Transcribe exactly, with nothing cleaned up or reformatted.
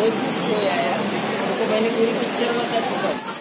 कोई कुछ खोया यार, तो मैंने पूरी पिक्चर बता चुका हूँ।